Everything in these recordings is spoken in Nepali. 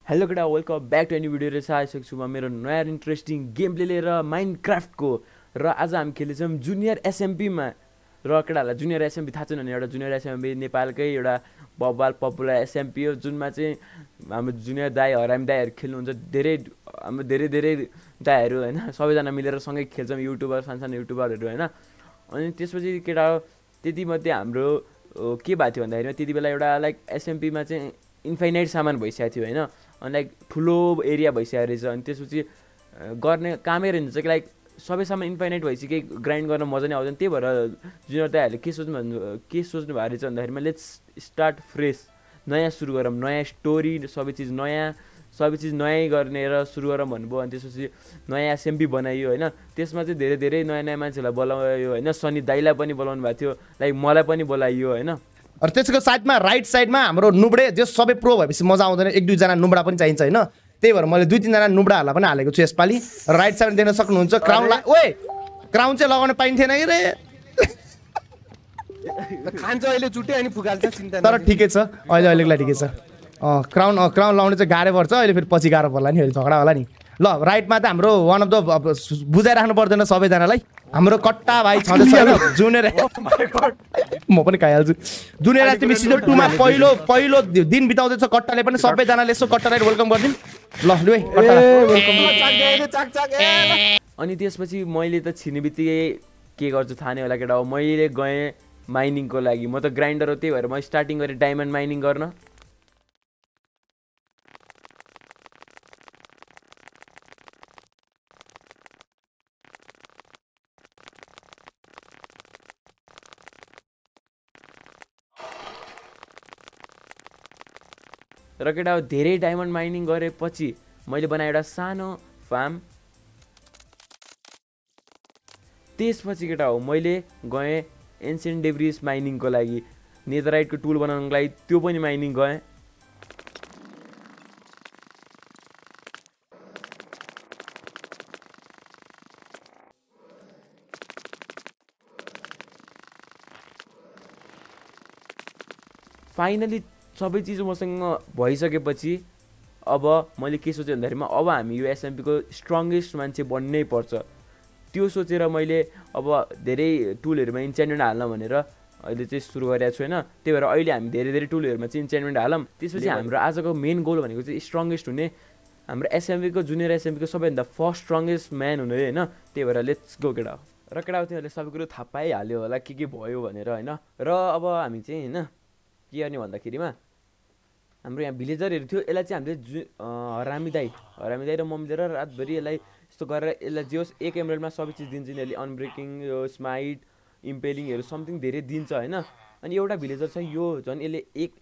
हेलो केटा welcome back to any video रहेछ आइसकेको छु म मेरो नयाँ इन्ट्रेस्टिङ गेम प्ले लिएर माइनक्राफ्टको र आज हामी खेल्दैछौँ जुनियर एसएमपीमा र केटाहरूलाई जुनियर एसएमपी थाहा छैन भने एउटा जुनियर एसएमपी नेपालकै एउटा बब्बाल पपुलर एसएमपी हो जुनमा चाहिँ हाम्रो जुनियर दाई हरामी दाईहरू खेल्नुहुन्छ हाम्रो धेरै दाईहरू होइन सबैजना मिलेर सँगै खेल्छौँ युट्युबर सानो युट्युबरहरू होइन अनि त्यसपछि केटा त्यतिमध्ये हाम्रो के भएको थियो भन्दाखेरि त्यति बेला एउटा लाइक एसएमपीमा चाहिँ इन्फाइनाइट सामान भइसकेको थियो होइन अनि लाइक ठुलो एरिया भइसकेको रहेछ अनि त्यसपछि गर्ने कामै रहन्छ कि लाइक सबै सामान इन्फाइनाइट भएपछि केही ग्राइन्ड गर्न मजा नै आउँदैन त्यही भएर जुनियर दाइहरूले के सोच्नु भएको रहेछ भन्दाखेरिमा लेट्स स्टार्ट फ्रेस नयाँ सुरु गरौँ नयाँ स्टोरी सबै चिज नयाँ गर्ने र सुरु गरौँ भन्नुभयो अनि त्यसपछि नयाँ एसएमपी बनाइयो होइन त्यसमा चाहिँ धेरै नयाँ मान्छेहरूलाई बोलायो होइन सनी दाइलाई पनि बोलाउनु भएको थियो लाइक मलाई पनि बोलाइयो होइन र त्यसको साइडमा राइट साइडमा हाम्रो नुब्डे जो सबै प्रो भएपछि मजा आउँदैन एक दुईजना नुब्डा पनि चाहिन्छ होइन त्यही भएर मैले दुई तिनजना नुब्डाहरूलाई पनि हालेको छु यसपालि राइट साइड देख्न सक्नुहुन्छ क्राउन चाहिँ लगाउन पाइन्थेन कि रे खान्छ अहिले चुटे अनि फुकाल्छ चिन्ता तर ठिकै छ अहिलेको लागि ठिकै छ क्राउन लाउनु चाहिँ गाह्रो पर्छ अहिले फेरि पछि गाह्रो पर्ला नि अहिले झगडा होला नि ल राइटमा त हाम्रो वान अफ द बुझाइराख्नु पर्दैन सबैजनालाई हाम्रो कट्टा भाइ छँदैछ जुनियर म पनि खाइहाल्छु जुनियर एसएमपी सिजन 2 मा पहिलो दिन बिताउँदैछ कट्टाले पनि सबैजनाले यसो कट्टालाई वेलकम गरिदिन ल अनि त्यसपछि मैले त छिर्ने बित्तिकै के गर्छु थाहा नै होला केटा हो मैले गएँ माइनिङको लागि म त ग्राइन्डर हो त्यही भएर म स्टार्टिङ गरेँ डायमन्ड माइनिङ गर्न र केटा हो धेरै डायमन्ड माइनिङ गरेपछि मैले बनाएँ एउटा सानो फार्म त्यसपछि केटा हो मैले गएँ एन्सियन्ट डेब्रिज माइनिङको लागि नेदराइटको टुल बनाउनको लागि त्यो पनि माइनिङ गएँ फाइनली सबै चिज मसँग भइसकेपछि अब मैले के सोचेँ भन्दाखेरिमा अब हामी यो एसएमपीको स्ट्रङ्गेस्ट मान्छे बन्नै पर्छ त्यो सोचेर मैले अब धेरै टुलहरूमा इन्चेन्टमेन्ट हाल्न भनेर अहिले चाहिँ सुरु गरेको छु होइन त्यही भएर अहिले हामी धेरै टुलहरूमा चाहिँ इन्चेन्टमेन्ट हालौँ त्यसपछि हाम्रो आजको मेन गोल भनेको चाहिँ स्ट्रङ्गेस्ट हुने हाम्रो एसएमपीको जुनियर एसएमपीको सबैभन्दा फर्स्ट स्ट्रङ्गेस्ट म्यान हुने होइन त्यही भएर लेट्स गो केटा र केटा तिमीहरूले सबै कुरो थाहा पाइहाल्यो होला के भयो भनेर होइन र अब हामी चाहिँ होइन के गर्ने भन्दाखेरिमा हाम्रो यहाँ भिलेजरहरू थियो यसलाई चाहिँ हामीले हरामी दाई र म मिलेर रातभरि यसलाई यस्तो गरेर यसलाई जे होस् एक एमरल्डमा सबै चिज दिन्छ नि यसले अनब्रेकिङ यो स्माइट इम्पेलिङहरू समथिङ धेरै दिन्छ होइन अनि एउटा भिलेजर छ यो झन् यसले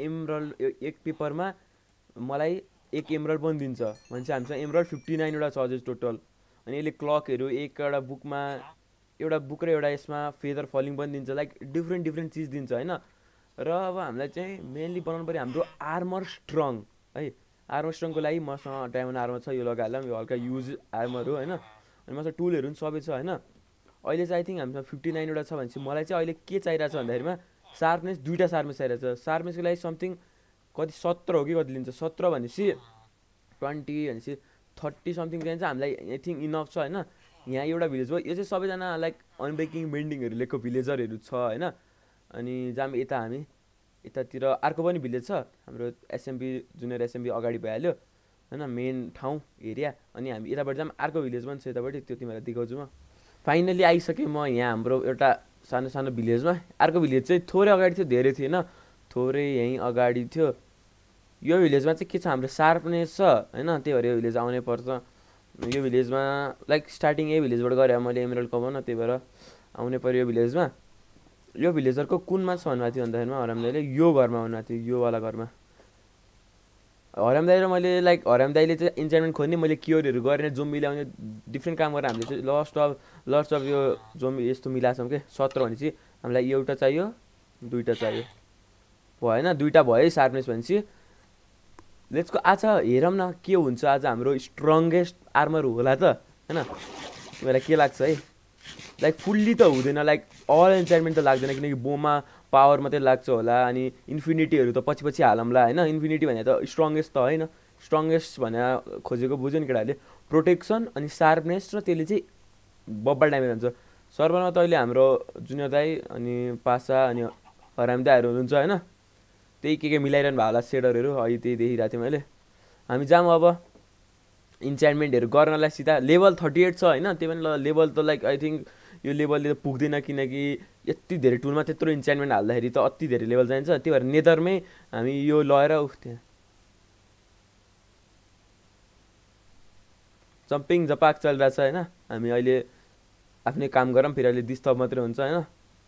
एक पेपरमा मलाई एक एमरल्ड पनि दिन्छ भनेपछि हामीसँग एमरल्ड 59 वटा छ अझै टोटल अनि यसले क्लकहरू एउटा बुकमा एउटा बुक र एउटा यसमा फेदर फलिङ पनि दिन्छ लाइक डिफ्रेन्ट चिज दिन्छ होइन र अब हामीलाई चाहिँ मेनली बनाउनु पऱ्यो हाम्रो आर्मर स्ट्रङ है आर्मर स्ट्रङको लागि मसँग डायमन्ड आर्मर छ यो लगाइहालौँ यो हल्का युज आर्मर हो होइन अनि मसँग टुलहरू पनि सबै छ होइन अहिले चाहिँ आई थिङ्क हामीसँग 59 वटा छ भनेपछि मलाई चाहिँ अहिले के चाहिरहेको छ भन्दाखेरिमा शार्पनेस दुईवटा शार्पनेस चाहिरहेको छ शार्पनेसको लागि समथिङ कति 17 हो कि कति लिन्छ 17 भनेपछि 20 भनेपछि 30 समथिङ चाहिन्छ हामीलाई आई थिङ्क इनफ छ होइन यहाँ एउटा भिलेज भयो यो चाहिँ सबैजना लाइक अनब्रेकिङ बेन्डिङहरू लिएको भिलेजरहरू छ होइन अनि जाम हामी यतातिर अर्को पनि भिलेज छ हाम्रो एसएमपी जुनियर एसएमपी अगाडि भइहाल्यो होइन मेन ठाउँ एरिया अनि हामी यताबाट जाम अर्को भिलेज पनि छ यतापट्टि त्यो तिमीलाई देखाउँछु म फाइनली आइसकेँ म यहाँ हाम्रो एउटा सानो भिलेजमा अर्को भिलेज चाहिँ थोरै अगाडि थियो धेरै थिएन थोरै यहीँ अगाडि थियो यो भिलेजमा चाहिँ के छ हाम्रो शार्पनेस छ होइन त्यही भएर यो भिलेज आउनै पर्छ यो भिलेजमा लाइक स्टार्टिङ यही भिलेजबाट गरेँ मैले एमरल्ड कमाउन त्यही भएर आउनै पऱ्यो यो भिलेजमा यो भिलेजरको कुनमा छ भन्नुभएको थियो भन्दाखेरिमा हराम दाइले यो घरमा भन्नुभएको थियो योवाला घरमा हराम दाइ र मैले लाइक हराम दाइले चाहिँ इन्चाइनमेन्ट खोज्ने मैले क्योरहरू गरेर जोम्बी ल्याउने डिफ्रेन्ट काम गरेर हामीले चाहिँ लस्ट अफ यो जोम्बी यस्तो मिलाएको छौँ कि 17 भनेपछि हामीलाई एउटा चाहियो दुईवटा चाहियो भएन दुईवटा भयो है शार्पनेस भनेपछि लेट्सको आज हेरौँ न के हुन्छ आज हाम्रो स्ट्रङ्गेस्ट आर्मर होला त होइन मलाई के लाग्छ है लाइक फुल्ली त हुँदैन लाइक अल इन्चाइनमेन्ट त लाग्दैन किनकि बोमा पावर मात्रै लाग्छ होला अनि इन्फिनिटीहरू त पछि हालौँला होइन इन्फिनिटी भने त स्ट्रङ्गेस्ट त होइन स्ट्रङ्गेस्ट भने खोजेको बुझ्यो नि केटाहरूले प्रोटेक्सन अनि सार्पनेस र त्यसले चाहिँ बब्बल ड्यामेज हुन्छ सर्भरमा त अहिले हाम्रो जुनियर दाई अनि पासा अनि हराम दाईहरू हुनुहुन्छ होइन त्यही के मिलाइरहनु भएको होला सेडरहरू अहिले त्यही देखिरहेको थिएँ मैले हामी जाऊँ अब इन्चान्टमेन्टहरू गर्नलाई सिधा लेभल 38 छ होइन त्यही पनि लेभल त लाइक आई थिङ्क यो लेभलले त पुग्दैन किनकि यति धेरै टुलमा त्यत्रो इन्चान्टमेन्ट हाल्दाखेरि त अति धेरै लेभल चाहिन्छ त्यही भएर नेदरमै हामी यो लगेर त्यहाँ जम्पिङ जपाक चलिरहेछ होइन हामी अहिले आफ्नै काम गरौँ फेरि अहिले डिस्टर्ब मात्रै हुन्छ होइन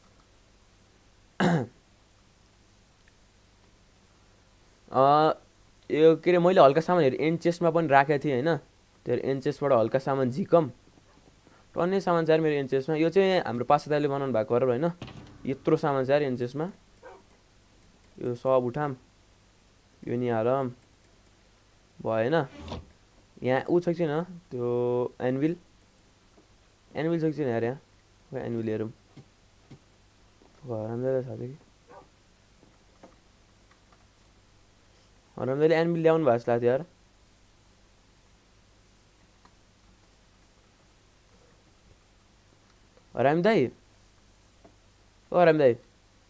यो के अरे मैले हल्का सामानहरू एन्ड चेस्टमा पनि राखेको थिएँ होइन त्यो एन्ड चेस्टबाट हल्का सामान झिकम टन्नै सामान छ मेरो एन्ड चेस्टमा यो चाहिँ हाम्रो पासादाले बनाउनु भएको हो होइन यत्रो सामान छ एन्ड चेस्टमा यो सब उठाम यो नि हालम भएन यहाँ ऊ छ कि छैन त्यो एनविल छ कि छैन यार यहाँ एनविल हेरौँ हरामदाले छ कि हरामदाले एनविल ल्याउनु भएको जस्तो लाग्थ्यो यार हराम दाई ओ हराम दाई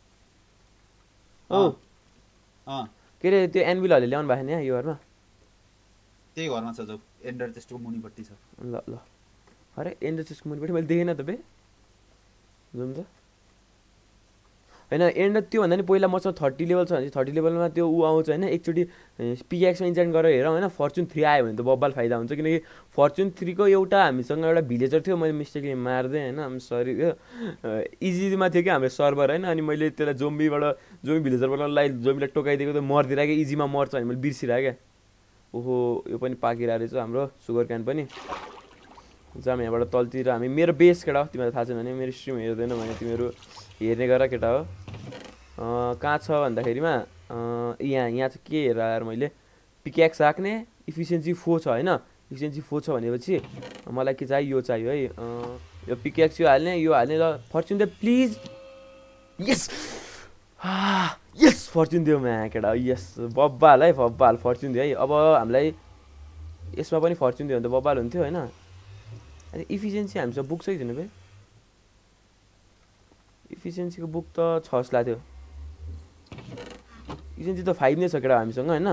ओ के अरे त्यो एनविलहरूले ल्याउनु भएको नि यो घरमा त्यही घरमा छ जो एन्डर चेस्टको मुनिपट्टि छ ल ल अरे एन्डर चेस्टको मुनिपट्टि मैले देखेन त बे जुम त होइन एन्डर त्योभन्दा नि पहिला मसँग 30 लेभल छ भने 30 लेभलमा त्यो ऊ आउँछ होइन एकचोटि पिएक्समा इन्चान्ट गरेर हेरौँ होइन फर्चुन 3 आयो भने त बब्बाल फाइदा हुन्छ किनकि फर्चुन 3 को एउटा हामीसँग एउटा भिलेजर थियो मैले मिस्टेकले मार्दै होइन आम सरी इजीमा थियो कि हाम्रो सर्भर होइन अनि मैले त्यसलाई जोम्बी भिलेजरबाट जोम्बीलाई टोकाइदिएको त मर्दिरहेको क्या इजीमा मर्छ भने मैले बिर्सिरहेको क्या ओहो यो पनि पाकिरहेको रहेछ हाम्रो सुगर क्यान पनि जाम यहाँबाट तलतिर हामी मेरो बेस केटा हो तिमीलाई थाहा छैन भने मेरो स्ट्रिम हेर्दैन भने तिमीहरू हेर्ने गर केटा हो कहाँ छ भन्दाखेरिमा यहाँ चाहिँ के हेरेर आएर मैले पिक्याक्स राख्ने इफिसियन्सी 4 छ होइन इफिसियन्सी 4 छ भनेपछि मलाई के चाहियो यो चाहियो है यो पिक्याक्स यो हाल्ने ल फर्चुन दे प्लिज यस यस फर्चुन दियो म्या केटा यस बब्बाल है बब्बाल फर्चुन दियो है अब हामीलाई यसमा पनि फर्चुन दियो भने त बब्बाल हुन्थ्यो होइन अनि इफिसियन्सी हामीसँग बुक छ कि छैन बे इफिसियन्सीको बुक त 6 जस्तो लाग्थ्यो इफिसियन्सी त 5 नै छ केटा हामीसँग होइन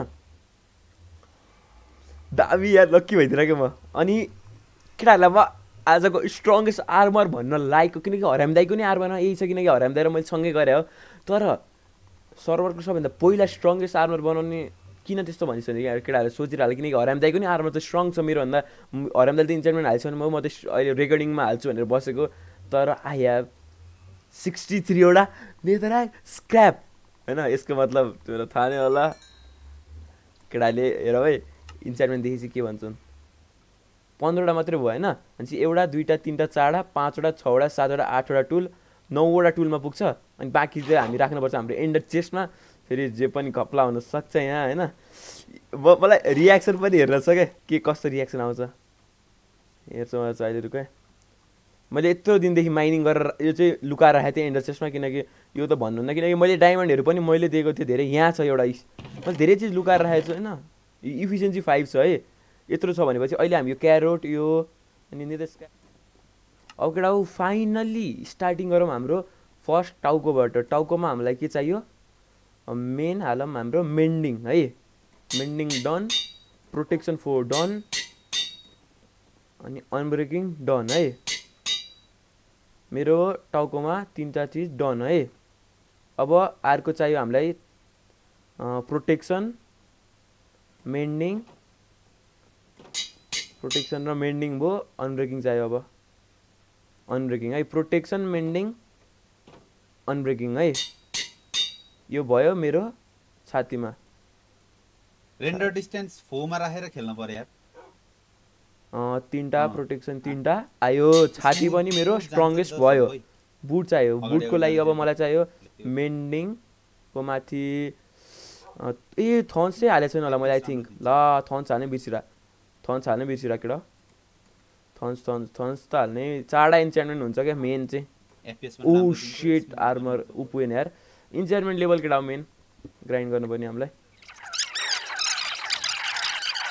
दामी यार लक्की भइदिएर क्या म अनि केटाहरूलाई म आजको स्ट्रङ्गेस्ट आर्मर भन्न लायकको किनकि हरामदाईको नै आर्मरमा यही छ किनकि हरामदाई र मैले सँगै गरेँ हो तर सर्भरको सबैभन्दा पहिला स्ट्रङ्गेस्ट आर्मर बनाउने किन त्यस्तो भनिस् भने केटाहरूले सोचिरह्यो किनकि हरामदाईको नि आर्मर त स्ट्रङ छ मेरोभन्दा हरामदाईले त इन्चान्टमेन्ट हाल्छ भने म त अहिले रेकर्डिङमा हाल्छु भनेर बसेको तर आई हेभ 63 वटा नेतरा स्क्रैप होइन यसको मतलब तिमीलाई थाहा नै होला केटाले हेर है इन्चान्टमेन्ट देखेपछि के भन्छन् 15 वटा मात्रै भयो होइन भनेपछि 1 2 3 4 5 6 7 8 टुल 9 वटा टुलमा पुग्छ अनि बाँकी चाहिँ हामी राख्नुपर्छ हाम्रो एन्डर चेस्टमा फेरि जे पनि घप्ला हुनसक्छ यहाँ होइन मलाई रियाक्सन पनि हेर्न छ क्या के कस्तो रियाक्सन आउँछ हेर्छु मलाई चाहिँ अहिले रुक मैले यत्रो दिनदेखि माइनिङ गरेर यो चाहिँ लुकाएर राखेको थिएँ एन्डर चेस्टमा किनकि यो त भन्नुहुन्न किनकि मैले डायमन्डहरू पनि मैले दिएको थिएँ धेरै यहाँ छ एउटा मैले धेरै चिज लुकाएर राखेको छु होइन इफिसियन्सी 5 छ है यत्रो छ भनेपछि अहिले हामी यो क्यारोट यो अनि अब केटा हो फाइनल्ली स्टार्टिङ गरौँ हाम्रो फर्स्ट टाउकोबाट टाउकोमा हामीलाई के चाहियो मेन हालौँ हाम्रो मेन्डिङ है मेन्डिङ डन प्रोटेक्सन 4 डन अनि अनब्रेकिङ डन है मेरो टाउकोमा 3टा चिज डन है अब अर्को चाहियो हामीलाई प्रोटेक्सन मेन्डिङ प्रोटेक्सन र मेन्डिङ भयो अनब्रेकिङ चाहियो अब अनब्रेकिङ है प्रोटेक्सन मेन्डिङ अनब्रेकिङ है यो भयो मेरो छातीमा रेन्डर डिस्टेन्स 4 मा राखेर खेल्न पर्यो यार 3टा प्रोटेक्सन 3टा आयो छाती पनि मेरो स्ट्रङ्गेस्ट भयो बुट चाहियो बुटको लागि अब मलाई चाहियो मेन्डिङको माथि ए थन्स चाहिँ हालेको छैन होला मैले आई थिङ्क ल थन्स हाल्नै बिर्सिरा केटा थन्स त हाल्ने 4टा इन्चान्टमेन्ट हुन्छ क्या मेन चाहिँ ओ शिट आर्मर पुगेन यार इन्चान्टमेन्ट लेभल केटा मेन ग्राइन्ड गर्नुपर्ने हामीलाई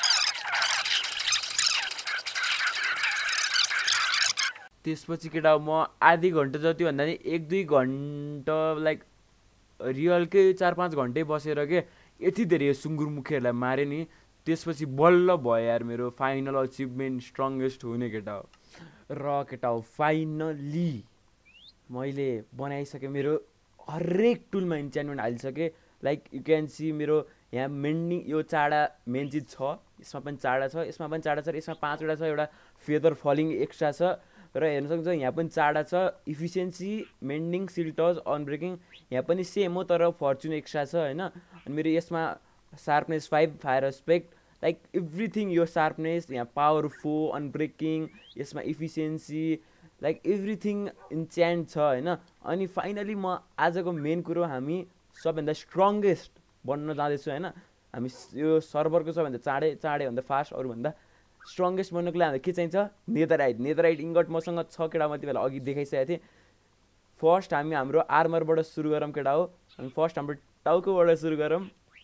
त्यसपछि केटा म आधी घन्टा जति भन्दा नि 1-2 घन्टा लाइक रियलकै 4-5 घन्टै बसेर के यति धेरै सुँगुरमुखेहरूलाई मारेँ नि। त्यसपछि बल्ल भयो यार मेरो फाइनल अचिभमेन्ट स्ट्रङ्गेस्ट हुने केटा हो। र केटा हो फाइनली मैले बनाइसकेँ, मेरो हरेक टुलमा इन्च्यान्टमेन्ट हालिसकेँ। लाइक यु क्यान सी मेरो यहाँ मेन्डिङ यो चाडा मेन चिज छ, यसमा पनि चाडा छ, यसमा पनि चाडा छ, यसमा 5वटा छ, एउटा फेदर फलिङ एक्स्ट्रा छ र हेर्न सक्छ यहाँ पनि चाडा छ। इफिसियन्सी, मेन्डिङ, सिल्टज, अनब्रेकिङ यहाँ पनि सेम हो तर फर्चुन एक्स्ट्रा छ होइन। अनि मेरो यसमा sharpness 5, fire aspect, like everything यो शार्पनेस, यहाँ पावर 4, अनब्रेकिङ, यसमा इफिसियन्सी, लाइक एभ्रिथिङ इन्च्यान्ट छ होइन। अनि फाइनली म आजको मेन कुरो हामी सबभन्दा स्ट्रङ्गेस्ट बन्न जाँदैछु होइन। हामी यो सर्भरको सबभन्दा चाँडैभन्दा फास्ट अरूभन्दा स्ट्रङ्गेस्ट बन्नको लागि हामीलाई के चाहिन्छ? नेदराइट इन्गट मसँग छ केटा, म तिमीलाई अघि देखाइसकेको थिएँ। फर्स्ट हामी हाम्रो आर्मरबाट सुरु गरौँ केटा हो। अनि फर्स्ट हाम्रो टाउकोबाट सुरु गरौँ।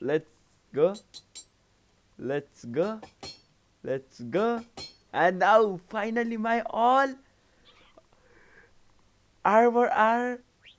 Let's go and now finally my all armour are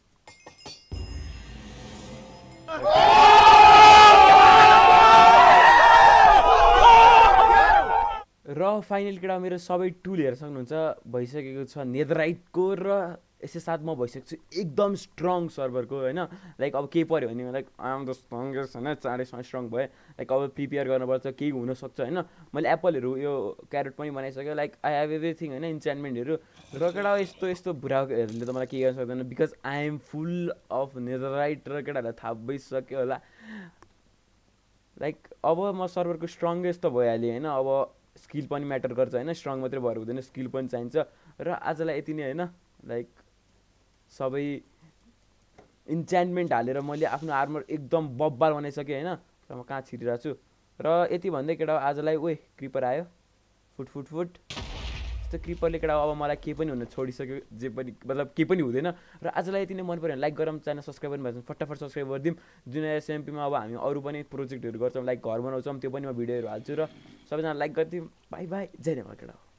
र फाइनल केटा मेरो सबै टुल हेर्न सक्नुहुन्छ भइसकेको छ नेदराइटको र यसै साथ म भइसकेको छु एकदम स्ट्रङ सर्भरको होइन। लाइक अब केही पऱ्यो भने like I am the strongest होइन, चाँडैसँग स्ट्रङ भयो। लाइक अब प्रिपेयर गर्नुपर्छ, केही हुनसक्छ होइन। मैले एप्पलहरू यो क्यारेट पनि बनाइसकेँ, लाइक आई हेभ एभ्रिथिङ होइन, इन्च्यान्टमेन्टहरू। र केटा यस्तो भुराहरूले त मलाई केही गर्न सक्दैन because I am full of netherite र केटाहरूलाई थाहा भइसक्यो होला। लाइक अब म सर्भरको स्ट्रङ्गेस्ट त भइहालेँ होइन। अब स्किल पनि म्याटर गर्छ होइन, स्ट्रङ मात्रै भएर हुँदैन, स्किल पनि चाहिन्छ। र आजलाई यति नै होइन। लाइक सबै इन्च्यान्टमेन्ट हालेर मैले आफ्नो आर्मर एकदम बब्बाल बनाइसकेँ होइन। र म कहाँ छिरिरहेको छु र यति भन्दै केटा आजलाई क्रिपर आयो फुट यस्तो क्रिपरले केटा अब मलाई केही पनि हुन छोडिसक्यो, जे पनि मतलब केही पनि हुँदैन। र आजलाई यति नै मन पऱ्यो भने लाइक गरौँ, च्यानल सब्सक्राइब पनि भएछ फटाफट सब्सक्राइब गरिदिउँ। जुनियर एसएमपीमा अब हामी अरू पनि प्रोजेक्टहरू गर्छौँ, लाइक घर बनाउँछौँ, त्यो पनि म भिडियोहरू हाल्छु। र सबैजना लाइक गरिदिउँ। बाई जय नेपाल केटा।